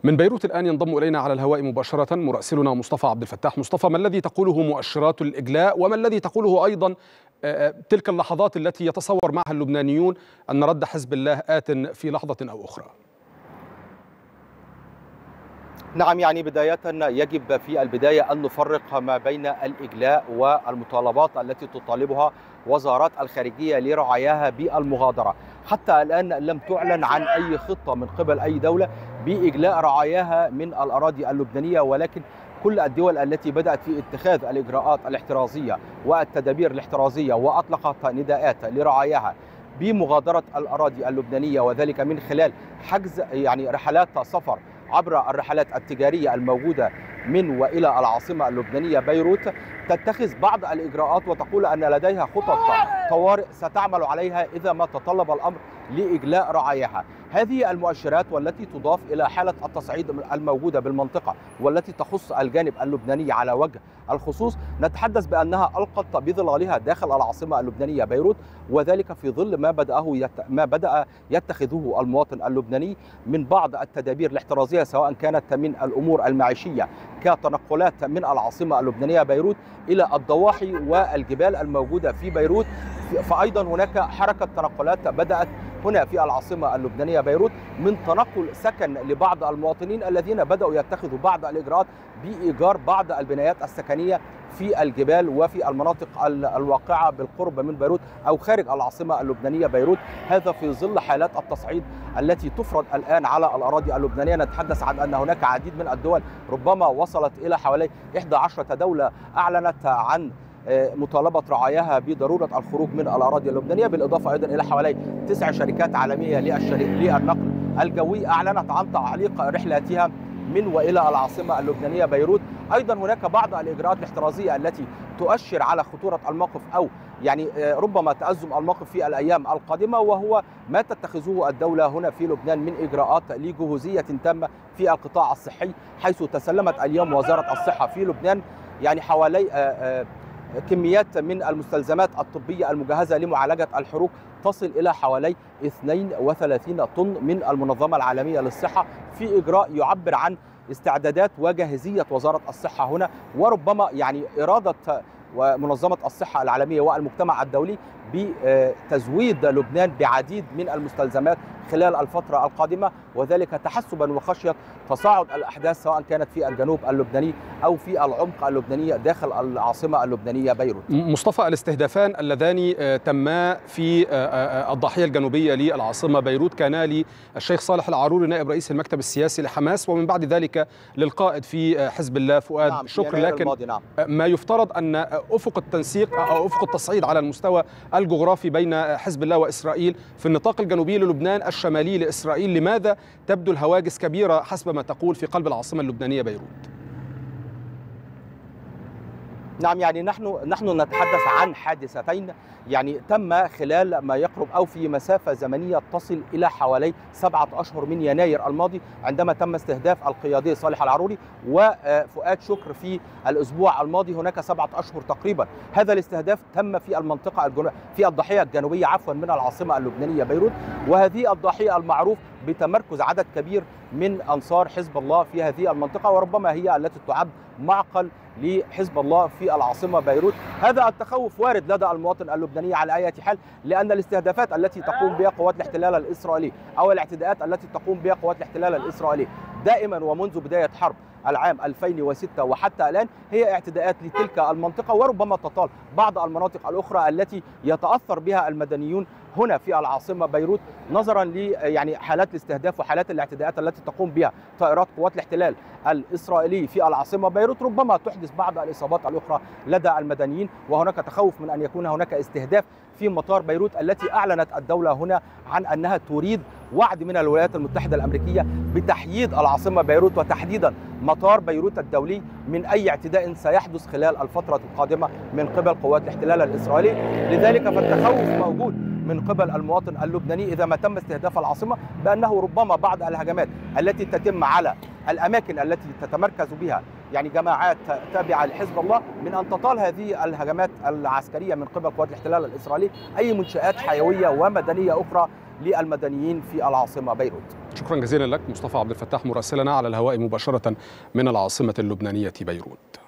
من بيروت الآن ينضم إلينا على الهواء مباشرة مراسلنا مصطفى عبد الفتاح. مصطفى، ما الذي تقوله مؤشرات الإجلاء، وما الذي تقوله أيضا تلك اللحظات التي يتصور معها اللبنانيون أن رد حزب الله آت في لحظة أو أخرى؟ نعم، يعني بداية يجب في البداية أن نفرق ما بين الإجلاء والمطالبات التي تطالبها وزارات الخارجية لرعاياها بالمغادرة. حتى الآن لم تعلن عن أي خطة من قبل أي دولة بإجلاء رعاياها من الأراضي اللبنانية، ولكن كل الدول التي بدأت في اتخاذ الإجراءات الاحترازية والتدابير الاحترازية وأطلقت نداءات لرعاياها بمغادرة الأراضي اللبنانية، وذلك من خلال حجز رحلات سفر عبر الرحلات التجارية الموجودة من وإلى العاصمة اللبنانية بيروت، تتخذ بعض الإجراءات وتقول أن لديها خطط طوارئ ستعمل عليها إذا ما تطلب الأمر لإجلاء رعاياها. هذه المؤشرات والتي تضاف إلى حالة التصعيد الموجودة بالمنطقة والتي تخص الجانب اللبناني على وجه الخصوص، نتحدث بأنها ألقت بظلالها داخل العاصمة اللبنانية بيروت، وذلك في ظل ما بدأ يتخذه المواطن اللبناني من بعض التدابير الاحترازية، سواء كانت من الأمور المعيشية كتنقلات من العاصمة اللبنانية بيروت إلى الضواحي والجبال الموجودة في بيروت. فأيضا هناك حركة تنقلات بدأت هنا في العاصمة اللبنانية بيروت من تنقل سكن لبعض المواطنين الذين بدأوا يتخذوا بعض الإجراءات بإيجار بعض البنايات السكنية في الجبال وفي المناطق الواقعة بالقرب من بيروت أو خارج العاصمة اللبنانية بيروت، هذا في ظل حالات التصعيد التي تفرض الآن على الأراضي اللبنانية. نتحدث عن أن هناك عديد من الدول، ربما وصلت إلى حوالي 11 دولة، أعلنت عن مطالبة رعاياها بضرورة الخروج من الأراضي اللبنانية، بالإضافة أيضا إلى حوالي 9 شركات عالمية للنقل الجوي أعلنت عن تعليق رحلاتها من وإلى العاصمة اللبنانية بيروت. أيضا هناك بعض الإجراءات الاحترازية التي تؤشر على خطورة الموقف أو ربما تأزم الموقف في الأيام القادمة، وهو ما تتخذه الدولة هنا في لبنان من إجراءات لجهوزية تامة في القطاع الصحي، حيث تسلمت اليوم وزارة الصحة في لبنان حوالي كميات من المستلزمات الطبية المجهزة لمعالجة الحروق تصل إلى حوالي 32 طن من المنظمة العالمية للصحة، في إجراء يعبر عن استعدادات وجاهزية وزارة الصحة هنا، وربما إرادة ومنظمة الصحة العالمية والمجتمع الدولي بتزويد لبنان بعديد من المستلزمات خلال الفترة القادمة، وذلك تحسبا وخشية تصاعد الأحداث سواء كانت في الجنوب اللبناني أو في العمق اللبناني داخل العاصمة اللبنانية بيروت. مصطفى، الاستهدافان اللذان تما في الضاحية الجنوبية للعاصمة بيروت كانا للشيخ صالح العاروري نائب رئيس المكتب السياسي لحماس، ومن بعد ذلك للقائد في حزب الله فؤاد شكر، لكن ما يفترض أن أفق التنسيق أو أفق التصعيد على المستوى الجغرافي بين حزب الله وإسرائيل في النطاق الجنوبي للبنان الشمالي لإسرائيل، لماذا تبدو الهواجس كبيرة حسب ما تقول في قلب العاصمة اللبنانية بيروت؟ نعم، نحن نتحدث عن حادثتين تم خلال ما يقرب أو في مسافة زمنية تصل إلى حوالي 7 أشهر من يناير الماضي، عندما تم استهداف القيادي صالح العاروري وفؤاد شكر في الأسبوع الماضي، هناك 7 أشهر تقريبا. هذا الاستهداف تم في المنطقة في الضاحية الجنوبية من العاصمة اللبنانية بيروت، وهذه الضاحية المعروف بتمركز عدد كبير من أنصار حزب الله في هذه المنطقة، وربما هي التي تعد معقل لحزب الله في العاصمة بيروت. هذا التخوف وارد لدى المواطن اللبناني على أي حال، لأن الاستهدافات التي تقوم بها قوات الاحتلال الإسرائيلي أو الاعتداءات التي تقوم بها قوات الاحتلال الإسرائيلي دائما ومنذ بداية حرب العام 2006 وحتى الآن هي اعتداءات لتلك المنطقة، وربما تطال بعض المناطق الأخرى التي يتأثر بها المدنيون هنا في العاصمة بيروت، نظرا حالات الاستهداف وحالات الاعتداءات التي تقوم بها طائرات قوات الاحتلال الإسرائيلي في العاصمة بيروت، ربما تحدث بعض الإصابات الأخرى لدى المدنيين. وهناك تخوف من أن يكون هناك استهداف في مطار بيروت التي أعلنت الدولة هنا عن أنها تريد وعد من الولايات المتحدة الأمريكية بتحييد العاصمة بيروت وتحديدا مطار بيروت الدولي من أي اعتداء سيحدث خلال الفترة القادمة من قبل قوات الاحتلال الإسرائيلي. لذلك فالتخوف موجود من قبل المواطن اللبناني إذا ما تم استهداف العاصمة بأنه ربما بعض الهجمات التي تتم على الأماكن التي تتمركز بها يعني جماعات تابعة لحزب الله من أن تطال هذه الهجمات العسكرية من قبل قوات الاحتلال الإسرائيلي أي منشآت حيوية ومدنية أخرى للمدنيين في العاصمة بيروت. شكرا جزيلا لك مصطفى عبد الفتاح مراسلنا على الهواء مباشرة من العاصمة اللبنانية بيروت.